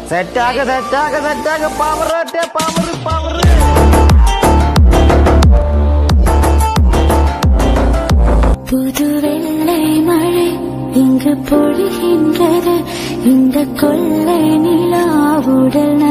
സെറ്റാക power power power. புது வெள்ளை மழை இங்கு பொழிகின்றது. இந்த கொள்ளை நிலா உடல்